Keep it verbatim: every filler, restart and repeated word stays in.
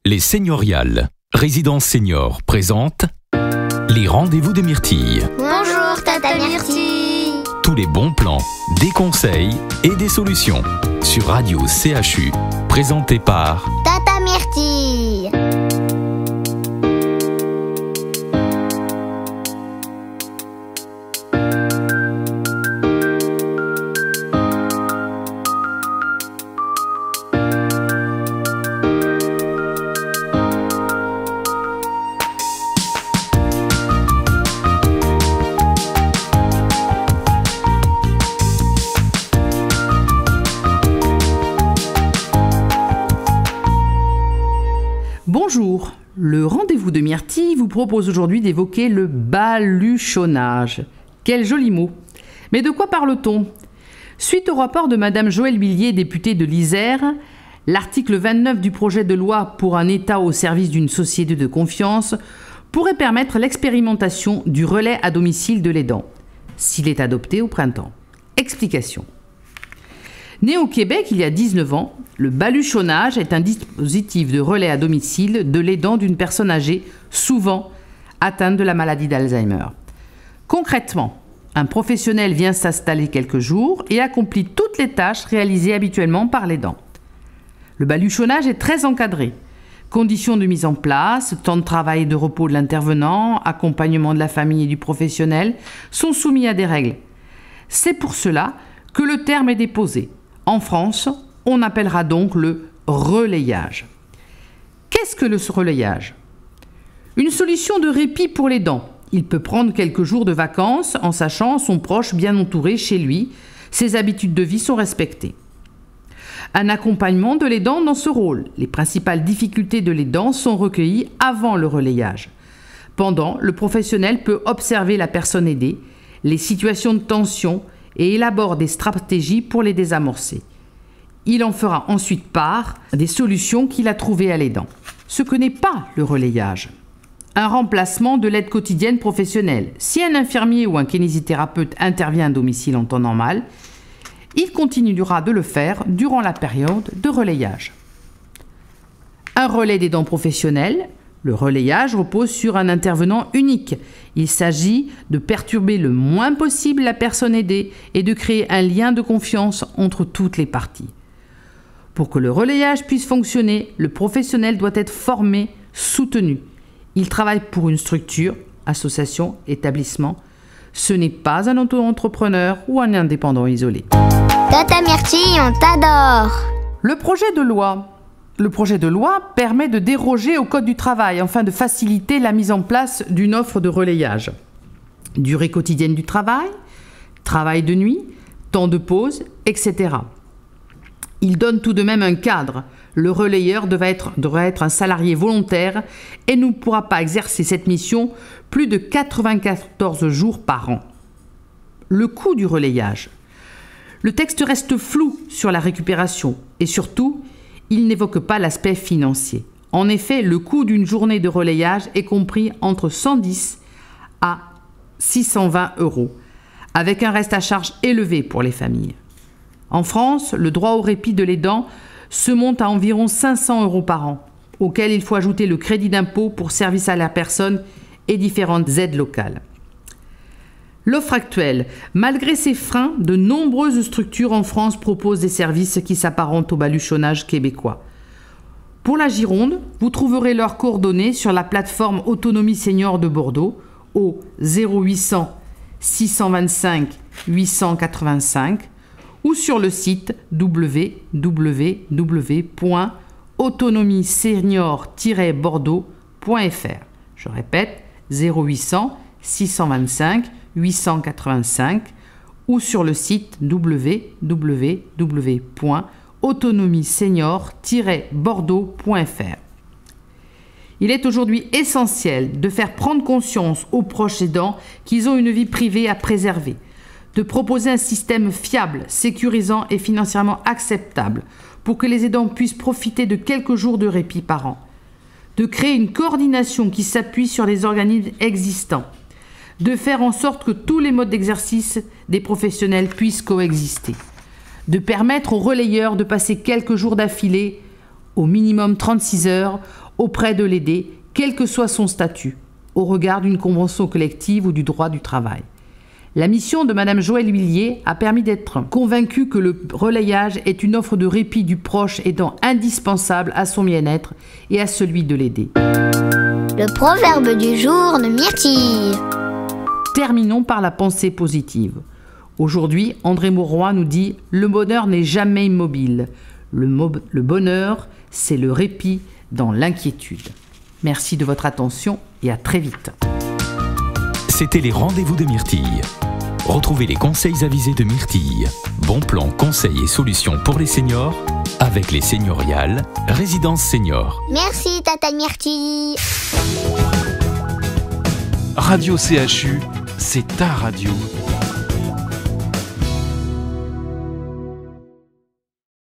Les Seigneuriales, Résidence Senior présente les rendez-vous de Myrtille. Bonjour Tata Myrtille. Tous les bons plans, des conseils et des solutions sur Radio C H U, présenté par Tata Myrtille. Bonjour, le rendez-vous de Myrtille vous propose aujourd'hui d'évoquer le baluchonnage. Quel joli mot. Mais de quoi parle-t-on? Suite au rapport de Madame Joëlle Billier, députée de l'Isère, l'article vingt-neuf du projet de loi pour un État au service d'une société de confiance pourrait permettre l'expérimentation du relais à domicile de l'aidant, s'il est adopté au printemps. Explication. Né au Québec il y a dix-neuf ans, le baluchonnage est un dispositif de relais à domicile de l'aidant d'une personne âgée, souvent atteinte de la maladie d'Alzheimer. Concrètement, un professionnel vient s'installer quelques jours et accomplit toutes les tâches réalisées habituellement par l'aidant. Le baluchonnage est très encadré. Conditions de mise en place, temps de travail et de repos de l'intervenant, accompagnement de la famille et du professionnel sont soumis à des règles. C'est pour cela que le terme est déposé. En France, on appellera donc le relayage. Qu'est-ce que le relayage? Une solution de répit pour l'aidant. Il peut prendre quelques jours de vacances en sachant son proche bien entouré chez lui. Ses habitudes de vie sont respectées. Un accompagnement de l'aidant dans ce rôle. Les principales difficultés de l'aidant sont recueillies avant le relayage. Pendant, le professionnel peut observer la personne aidée, les situations de tension et élabore des stratégies pour les désamorcer. Il en fera ensuite part des solutions qu'il a trouvées à l'aidant. Ce que n'est pas le relayage. Un remplacement de l'aide quotidienne professionnelle. Si un infirmier ou un kinésithérapeute intervient à domicile en temps normal, il continuera de le faire durant la période de relayage. Un relais d'aidant professionnel. Le relayage repose sur un intervenant unique. Il s'agit de perturber le moins possible la personne aidée et de créer un lien de confiance entre toutes les parties. Pour que le relayage puisse fonctionner, le professionnel doit être formé, soutenu. Il travaille pour une structure, association, établissement. Ce n'est pas un auto-entrepreneur ou un indépendant isolé. Tata Myrtille, on t'adore. Le projet de loi. Le projet de loi permet de déroger au Code du travail afin de faciliter la mise en place d'une offre de relayage. Durée quotidienne du travail, travail de nuit, temps de pause, et cetera. Il donne tout de même un cadre. Le relayeur devrait être, devrait être un salarié volontaire et ne pourra pas exercer cette mission plus de quatre-vingt-quatorze jours par an. Le coût du relayage. Le texte reste flou sur la récupération et surtout, il n'évoque pas l'aspect financier. En effet, le coût d'une journée de relayage est compris entre cent dix à six cent vingt euros, avec un reste à charge élevé pour les familles. En France, le droit au répit de l'aidant se monte à environ cinq cents euros par an, auquel il faut ajouter le crédit d'impôt pour service à la personne et différentes aides locales. L'offre actuelle, malgré ces freins, de nombreuses structures en France proposent des services qui s'apparentent au baluchonnage québécois. Pour la Gironde, vous trouverez leurs coordonnées sur la plateforme Autonomie Senior de Bordeaux au zéro huit cents six cent vingt-cinq huit cent quatre-vingt-cinq ou sur le site w w w point autonomie senior tiret bordeaux point f r. Je répète, zéro huit cents six cent vingt-cinq huit cent quatre-vingt-cinq ou sur le site w w w point autonomie senior tiret bordeaux point f r. Il est aujourd'hui essentiel de faire prendre conscience aux proches aidants qu'ils ont une vie privée à préserver, de proposer un système fiable, sécurisant et financièrement acceptable pour que les aidants puissent profiter de quelques jours de répit par an, de créer une coordination qui s'appuie sur les organismes existants, de faire en sorte que tous les modes d'exercice des professionnels puissent coexister, de permettre aux relayeurs de passer quelques jours d'affilée, au minimum trente-six heures, auprès de l'aidé, quel que soit son statut, au regard d'une convention collective ou du droit du travail. La mission de Madame Joëlle Huillier a permis d'être convaincue que le relayage est une offre de répit du proche aidant indispensable à son bien-être et à celui de l'aidé. Le proverbe du jour de Myrtille. Terminons par la pensée positive. Aujourd'hui, André Mauroy nous dit « Le bonheur n'est jamais immobile. Le, mo- le bonheur, c'est le répit dans l'inquiétude. » Merci de votre attention et à très vite. C'était les rendez-vous de Myrtille. Retrouvez les conseils avisés de Myrtille. Bons plans, conseils et solutions pour les seniors avec les Senioriales, Résidence Senior. Merci, Tata Myrtille. Radio C H U, c'est ta radio.